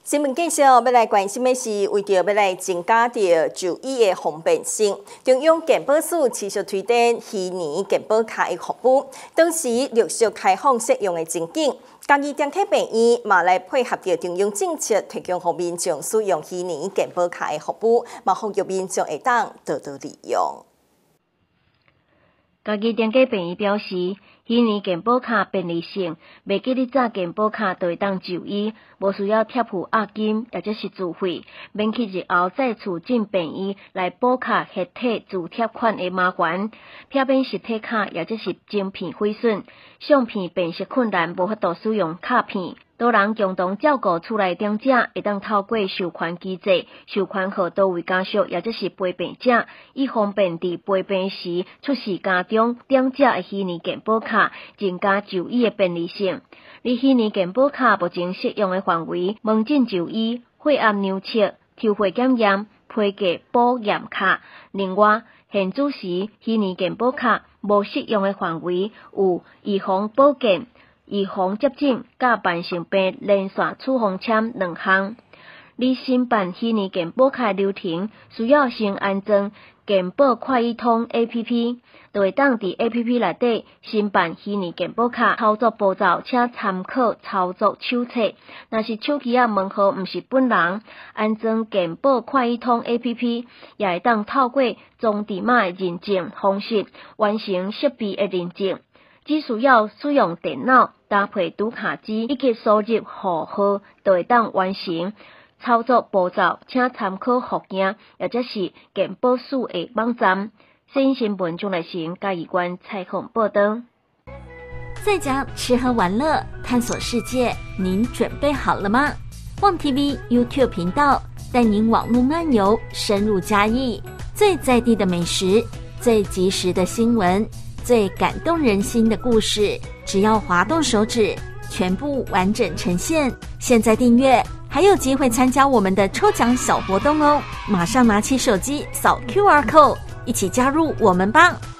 新闻介绍，要来关心的是，为着要来增加着就医的方便性，中央健保署持续推展虚拟健保卡的服务，同时陆续开放适用的情景。嘉义中体病院嘛来配合着中央政策，提供给民众使用虚拟健保卡的服务，嘛呼吁民众会当多多利用。 嘉义中体病院表示，虚拟健保卡便利性，袂记你早健保卡就会当就医，无需要贴付押金，或者是自费，免去日后再次进病院来补卡核体自贴款的麻烦，避免实体卡或者是晶片毁损，相片辨识困难，无法度使用卡片。多人共同照顾厝内长者，会当透过授权机制，授权给多位家属或者是陪病者，以方便伫陪病时出示家中长者的虚拟健保卡，增加就医的便利性。而虚拟健保卡目前适用的范围，门诊就医、血压量测、抽血检验、批价保验卡。另外，现主时虚拟健保卡无适用的范围有预防保健、预防接种、甲慢性病连续处方签2项。你申办虚拟健保卡流程需要先安装健保快易通 APP， 就会当伫 APP 内底申办虚拟健保卡操作步骤，请参考操作手册。若是手机门号毋是本人，安装健保快易通 APP， 也会当透过装置码的认证方式完成设备的认证。只需要使用电脑搭配读卡机以及输入户号，就会当完成操作步骤，请参考附件或者是健保署的网站。新新闻中来行嘉义县采访报道。 在家吃喝玩乐探索世界，您准备好了吗？旺 TV YouTube 频道带您网络漫游，深入嘉义，最在地的美食，最及时的新闻，最感动人心的故事，只要滑动手指，全部完整呈现。现在订阅还有机会参加我们的抽奖小活动哦！马上拿起手机扫 QR code， 一起加入我们吧！